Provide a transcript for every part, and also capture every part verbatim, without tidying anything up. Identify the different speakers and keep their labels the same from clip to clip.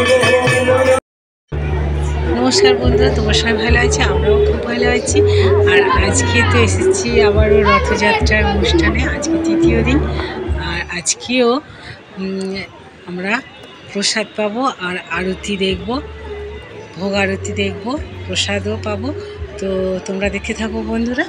Speaker 1: নমস্কার বন্ধুরা, তোমার সবাই ভালো আছে, আমরাও খুব ভালো আছি। আর আজকে তো এসেছি আবারও রথযাত্রার অনুষ্ঠানে, আজকে তৃতীয় দিন। আর আজকেও আমরা প্রসাদ পাবো আর আরতি দেখব, ভোগ আরতি দেখব, প্রসাদও পাবো। তো তোমরা দেখতে থাকো বন্ধুরা।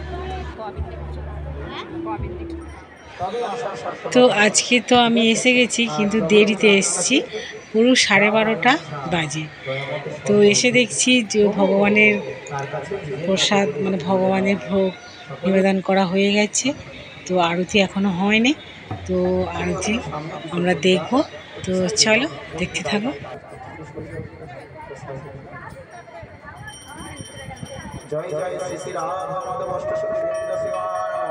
Speaker 1: তো আজকে তো আমি এসে গেছি, কিন্তু দেরিতে এসেছি, পুরো সাড়ে বারোটা বাজে। তো এসে দেখছি যে ভগবানের প্রসাদ মানে ভগবানের ভোগ নিবেদন করা হয়ে গেছে। তো আরতি এখনো হয়নি, তো আরতি আমরা দেখব। তো চলো দেখতে থাকো। জয় জয় শ্রী শ্রী রাধা মাধব অষ্টসখী বৃন্দ সেবা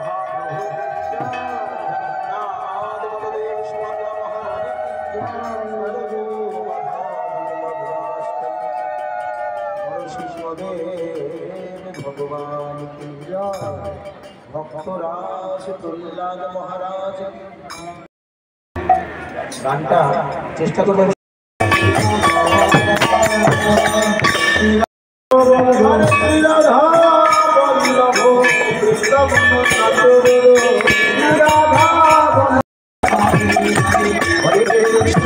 Speaker 1: भगवान की जय भक्तराज तुल्लाद महाराज गानटा चेष्टा करबेन राधा बल्लभ कृष्ण राधा हरे कृष्ण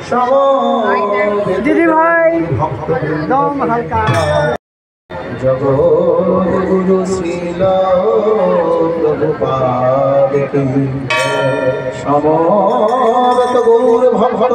Speaker 2: দিদি ভাই দম হালকা।
Speaker 3: জগৎ গুরু শ্রীল প্রভুপাদ কি সমবেত গৌর ভক্ত।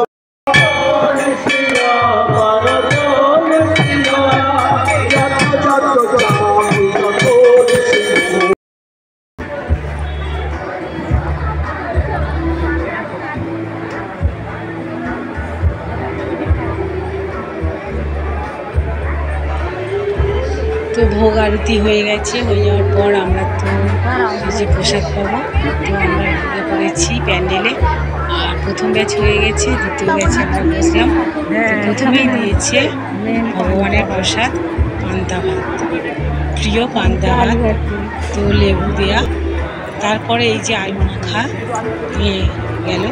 Speaker 1: তো ভোগ আরতি হয়ে গেছে, হয়ে যাওয়ার পর আমরা তো যে প্রসাদ পাবো, তো আমরা ঢুকে পড়েছি প্যান্ডেলে। আর প্রথম ব্যাচ হয়ে গেছে, দ্বিতীয় ব্যাচে আমরা বসলাম। তো প্রথমেই দিয়েছে ভগবানের প্রসাদ পান্তা ভাত, প্রিয় পান্তা ভাত, তো লেবু দেয়া। তারপরে এই যে আলু মাখা নিয়ে গেল।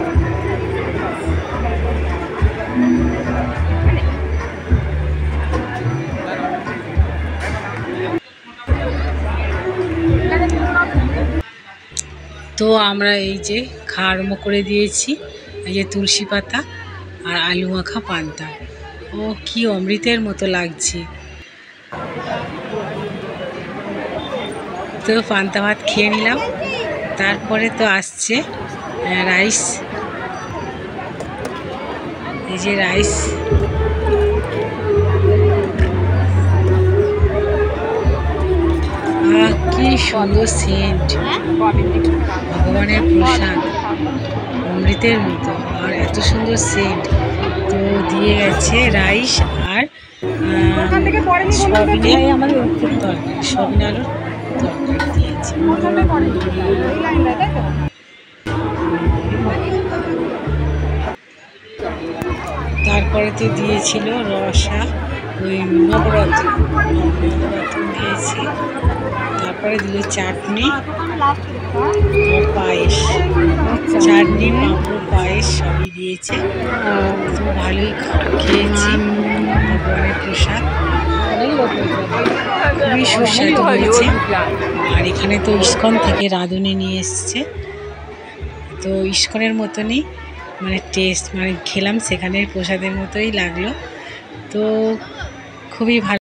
Speaker 1: তো আমরা এই যে খাওয়া আরম্ভ করে দিয়েছি। এই যে তুলসী পাতা আর আলু মাখা পান্তা, ও কি অমৃতের মতো লাগছে। তো পান্তা ভাত খেয়ে নিলাম। তারপরে তো আসছে রাইস, এই যে রাইস, কি সুন্দর সেন্ট, ভগবানের প্রসাদ অমৃতের মতো, আর এত সুন্দর সেন্ট। তো দিয়ে গেছে রাইস আর সবিনে আমাদের তরকারি, সবিন আলুর তরকারি দিয়েছে। তারপরে তো দিয়েছিল রসা, ওই নবরত্ন নবরত্ন দিয়েছি। তারপরে দিল চাটনি, পায়েস, চাটনি পাঁপড় পায়েস সবই দিয়েছে। তো ভালোই খেয়েছি, ভগবানের প্রসাদ খুবই সুস্বাদু হয়েছে। আর এখানে তো ইস্কন থেকে রাঁধুনি নিয়ে এসছে, তো ইস্কনের মতনই মানে টেস্ট, মানে খেলাম সেখানের প্রসাদের মতোই লাগলো। তো খুবই ভালো।